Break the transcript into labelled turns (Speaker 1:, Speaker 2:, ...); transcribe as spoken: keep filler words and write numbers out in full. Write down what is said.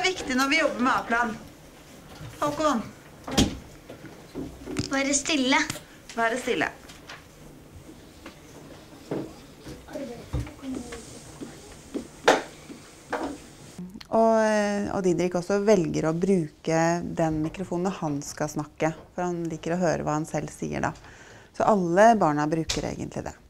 Speaker 1: er viktig når vi jobber med A-plan. Håkon.
Speaker 2: Være stille.
Speaker 1: Være stille. Og, og Didrik også velger å bruke den mikrofonen når han skal snakke, for han liker å høre hva han selv sier da. Så alle barna bruker egentlig det.